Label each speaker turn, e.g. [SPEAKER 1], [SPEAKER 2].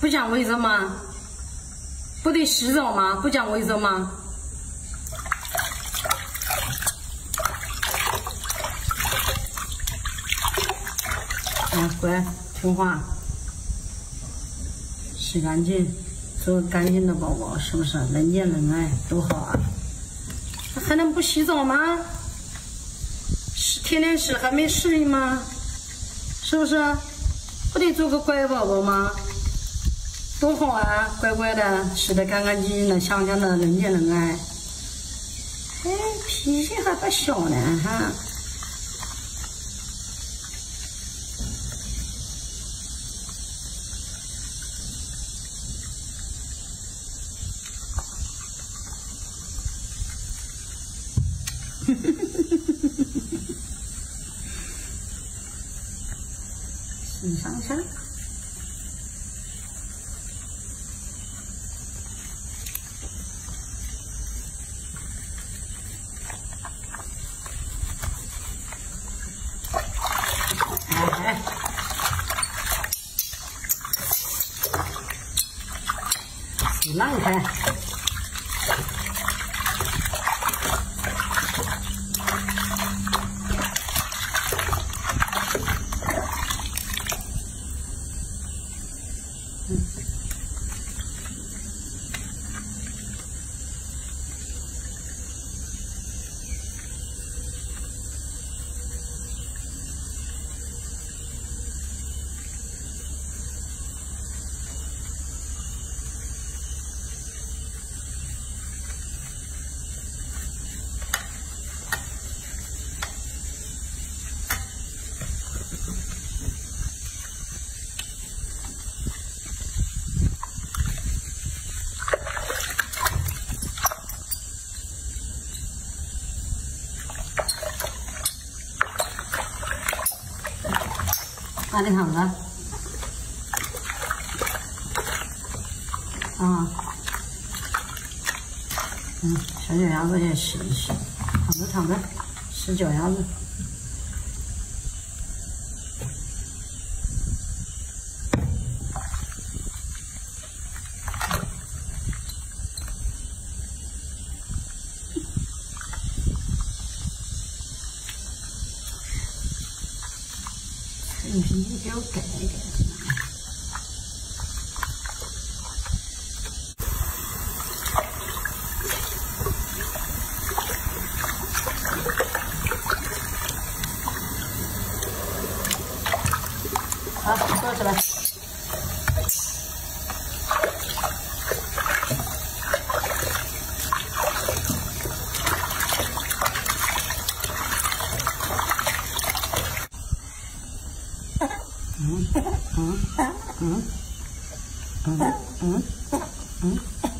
[SPEAKER 1] 不讲卫生吗？不得洗澡吗？不讲卫生吗？乖，听话，洗干净，做个干净的宝宝，是不是？人见人爱，多好啊！还能不洗澡吗？天天洗还没适应吗？是不是？不得做个乖宝宝吗？多好啊！乖乖的，洗得干干净净的，香香的，人见人爱。哎，脾气还不小呢，哈。洗上身。哎，洗烂开。哪里躺着？啊，小脚丫子也洗一洗，躺着，洗脚丫子。你给我改一改。好，坐起来。嗯。